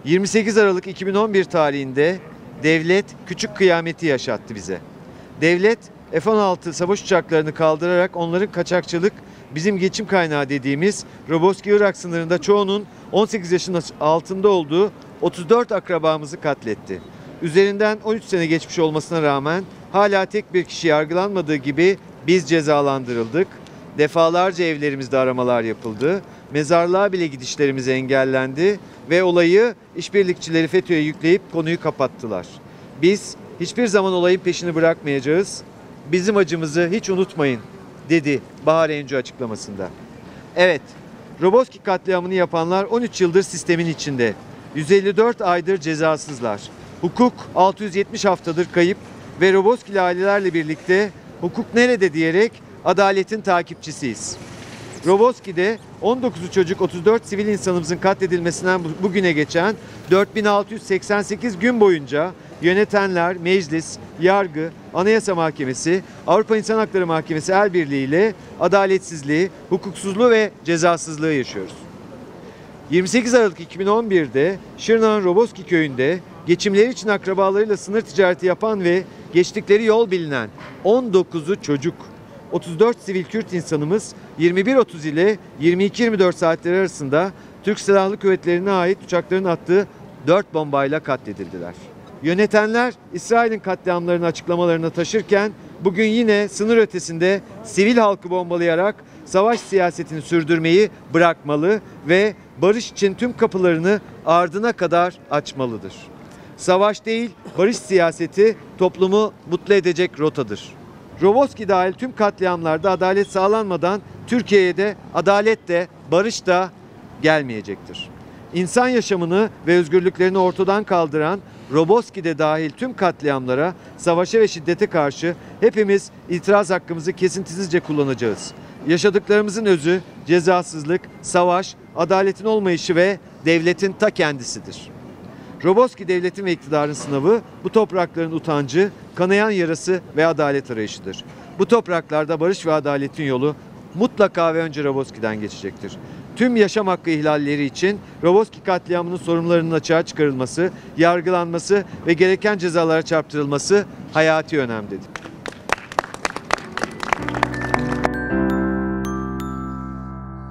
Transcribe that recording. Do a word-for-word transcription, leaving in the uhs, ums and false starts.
yirmi sekiz Aralık iki bin on bir tarihinde devlet küçük kıyameti yaşattı bize. Devlet F on altı savaş uçaklarını kaldırarak onların kaçakçılık, bizim geçim kaynağı dediğimiz Roboski Irak sınırında çoğunun on sekiz yaşın altında olduğu otuz dört akrabamızı katletti. Üzerinden on üç sene geçmiş olmasına rağmen hala tek bir kişi yargılanmadığı gibi biz cezalandırıldık. Defalarca evlerimizde aramalar yapıldı. Mezarlığa bile gidişlerimiz engellendi ve olayı işbirlikçileri FETÖ'ye yükleyip konuyu kapattılar. Biz hiçbir zaman olayın peşini bırakmayacağız. Bizim acımızı hiç unutmayın dedi Bahar Encu açıklamasında. Evet, Roboski katliamını yapanlar on üç yıldır sistemin içinde. yüz elli dört aydır cezasızlar. Hukuk altı yüz yetmiş haftadır kayıp ve Roboski'li ailelerle birlikte hukuk nerede diyerek adaletin takipçisiyiz. Roboski'de on dokuzu çocuk, otuz dört sivil insanımızın katledilmesinden bugüne geçen dört bin altı yüz seksen sekiz gün boyunca yönetenler, meclis, yargı, Anayasa Mahkemesi, Avrupa İnsan Hakları Mahkemesi el birliğiyle adaletsizliği, hukuksuzluğu ve cezasızlığı yaşıyoruz. yirmi sekiz Aralık iki bin on bir'de Şırnak'ın Roboski köyünde geçimleri için akrabalarıyla sınır ticareti yapan ve geçtikleri yol bilinen on dokuzu çocuk, otuz dört sivil Kürt insanımız yirmi bir otuz ile yirmi iki yirmi dört saatleri arasında Türk Silahlı Kuvvetleri'ne ait uçakların attığı dört bombayla katledildiler. Yönetenler İsrail'in katliamlarını açıklamalarına taşırken bugün yine sınır ötesinde sivil halkı bombalayarak savaş siyasetini sürdürmeyi bırakmalı ve barış için tüm kapılarını ardına kadar açmalıdır. Savaş değil, barış siyaseti toplumu mutlu edecek rotadır. Roboski dahil tüm katliamlarda adalet sağlanmadan Türkiye'ye de adalet de barış da gelmeyecektir. İnsan yaşamını ve özgürlüklerini ortadan kaldıran Roboski'de dahil tüm katliamlara, savaşa ve şiddete karşı hepimiz itiraz hakkımızı kesintisizce kullanacağız. Yaşadıklarımızın özü cezasızlık, savaş, adaletin olmayışı ve devletin ta kendisidir. Roboski devletin ve iktidarın sınavı bu toprakların utancı, kanayan yarası ve adalet arayışıdır. Bu topraklarda barış ve adaletin yolu mutlaka ve önce Roboski'den geçecektir. Tüm yaşam hakkı ihlalleri için Roboski katliamının sorumlularının açığa çıkarılması, yargılanması ve gereken cezalara çarptırılması hayati önemdedir.